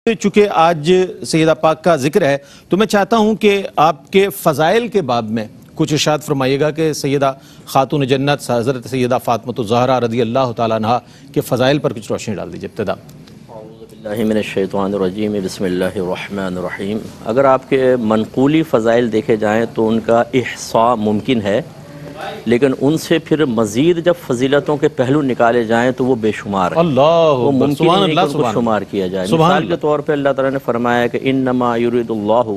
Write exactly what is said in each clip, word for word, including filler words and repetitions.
چونکہ آج سیدہ پاک کا ذکر ہے تو میں چاہتا ہوں کہ آپ کے فضائل کے باب میں کچھ ارشاد فرمائیے گا کہ سیدہ خاتون جنت حضرت سیدہ فاطمہ الزہرا رضی اللہ تعالیٰ عنہا کے فضائل پر کچھ روشنی ڈال دیجیے ابتدا۔ اعوذ باللہ من الشیطان الرجیم، بسم اللہ الرحمن الرحیم۔ اگر آپ کے منقولی فضائل دیکھے جائیں تو ان کا احصاء ممکن ہے، لیکن ان سے پھر مزید جب فضیلتوں کے پہلو نکالے جائیں تو وہ بے شمار ہیں۔ اللہ وہ ممکن سبحان ہے کہ اللہ ان کو شمار کیا جائے۔ مثال کے طور پہ اللہ تعالیٰ نے فرمایا کہ انما یرید اللہ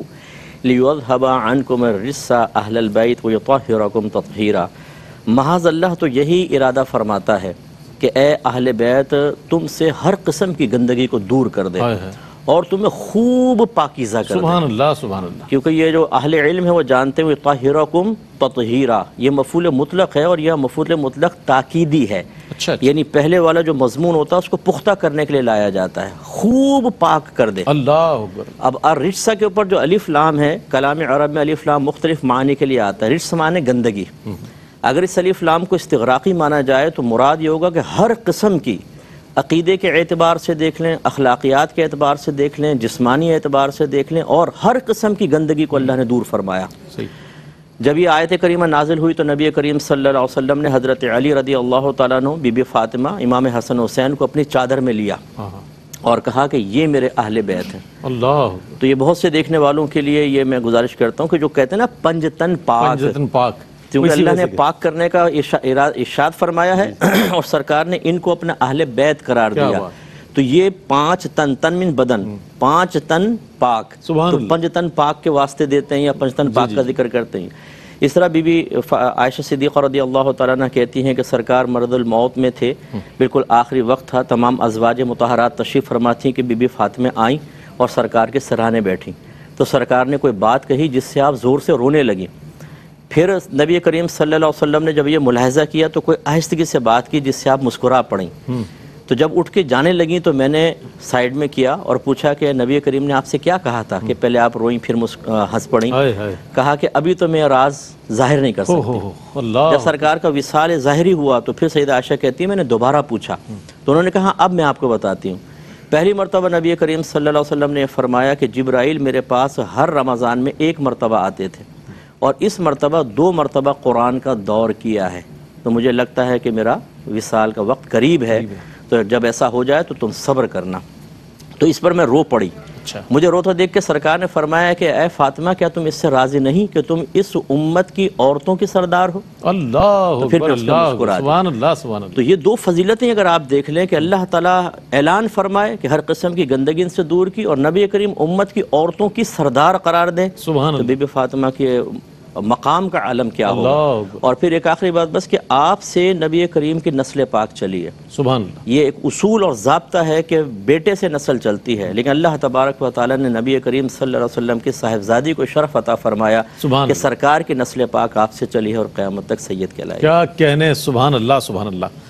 لیذھب عنکم الرجس اہل البیت ویطہرکم تطہیرا۔ محض اللہ تو یہی ارادہ فرماتا ہے کہ اے اہل بیت تم سے ہر قسم کی گندگی کو دور کر دے اور تمہیں خوب پاکیزہ کر دے۔ سبحان اللہ سبحان اللہ۔ کیونکہ یہ جو اہل علم ہے وہ جانتے ہیں طاہرکم تطہیرا، یہ مفعول مطلق ہے اور یہ مفعول مطلق تاکیدی ہے۔ اچھا یعنی پہلے والا جو مضمون ہوتا ہے اس کو پختہ کرنے کے لیے لایا جاتا ہے، خوب پاک کر دے۔ اللہ اکبر۔ اب الرجس کے اوپر جو الف لام ہے، کلام عرب میں الف لام مختلف معنی کے لیے آتا ہے۔ رجس معنی گندگی، اگر اس الف لام کو استغراقی مانا جائے تو مراد یہ ہوگا کہ ہر قسم کی، عقیدے کے اعتبار سے دیکھ لیں، اخلاقیات کے اعتبار سے دیکھ لیں، جسمانی اعتبار سے دیکھ لیں، اور ہر قسم کی گندگی کو اللہ نے دور فرمایا۔ صحیح۔ جب یہ آیت کریمہ نازل ہوئی تو نبی کریم صلی اللہ علیہ وسلم نے حضرت علی رضی اللہ تعالیٰ عنہ، بی بی فاطمہ، امام حسن حسین کو اپنی چادر میں لیا اور کہا کہ یہ میرے اہل بیت ہیں۔ اللہ تو یہ بہت سے دیکھنے والوں کے لیے یہ میں گزارش کرتا ہوں کہ جو کہتے ہیں نا پنج تن پاک، پنجتن پاک، کیونکہ اللہ نے پاک کرنے کا ارشاد فرمایا ہے اور سرکار نے ان کو اپنا اہل بیت قرار دیا، تو یہ پانچ تن، تن من بدن، پانچ تن پاک، تو پنج تن پاک کے واسطے دیتے ہیں یا پنج تن پاک کا ذکر کرتے ہیں۔ اس طرح بی بی عائشہ صدیقہ رضی اللہ تعالیٰ عنہ کہتی ہیں کہ سرکار مرض الموت میں تھے، بالکل آخری وقت تھا، تمام ازواج مطہرات تشریف فرما تھیں کہ بی بی فاطمہ آئیں اور سرکار کے سرانے بیٹھیں، تو سرکار نے کوئی بات کہی جس سے آپ زور سے رونے لگیں۔ پھر نبی کریم صلی اللہ علیہ وسلم نے جب یہ ملاحظہ کیا تو کوئی آہستگی سے بات کی جس سے آپ مسکرا پڑیں، تو جب اٹھ کے جانے لگیں تو میں نے سائیڈ میں کیا اور پوچھا کہ نبی کریم نے آپ سے کیا کہا تھا کہ پہلے آپ روئیں پھر ہنس پڑیں؟ کہا کہ ابھی تو میں راز ظاہر نہیں کر سکتی۔ جب سرکار کا وصال ظاہری ہوا تو پھر سیدہ عائشہ کہتی ہے میں نے دوبارہ پوچھا تو انہوں نے کہا اب میں آپ کو بتاتی ہوں۔ پہلی مرتبہ نبی کریم صلی اللہ علیہ وسلم نے فرمایا کہ جبرائیل میرے پاس ہر رمضان میں ایک مرتبہ آتے تھے اور اس مرتبہ دو مرتبہ قرآن کا دور کیا ہے، تو مجھے لگتا ہے کہ میرا وصال کا وقت قریب ہے، تو جب ایسا ہو جائے تو تم صبر کرنا۔ تو اس پر میں رو پڑی۔ مجھے روتا دیکھ کے سرکار نے فرمایا کہ اے فاطمہ کیا تم اس سے راضی نہیں کہ تم اس امت کی عورتوں کی سردار ہو؟ اللہ تو پھر میں اس پہ مسکرا دی۔ سبحان اللہ سبحان اللہ۔ تو یہ دو فضیلتیں اگر آپ دیکھ لیں کہ اللہ تعالیٰ اعلان فرمائے کہ ہر قسم کی گندگی ان سے دور کی، اور نبی کریم امت کی عورتوں کی سردار قرار دیں، سبحان تو بی بی فاطمہ کے مقام کا عالم کیا ہوگا۔ اور پھر ایک آخری بات بس کہ آپ سے نبی کریم کی نسل پاک چلی ہے، سبحان اللہ۔ یہ ایک اصول اور ضابطہ ہے کہ بیٹے سے نسل چلتی ہے، لیکن اللہ تبارک و تعالیٰ نے نبی کریم صلی اللہ علیہ وسلم کے صاحبزادی کو شرف عطا فرمایا کہ سرکار کی نسل پاک آپ سے چلی ہے اور قیامت تک سید کہلائے۔ کیا کہنے، سبحان اللہ سبحان اللہ۔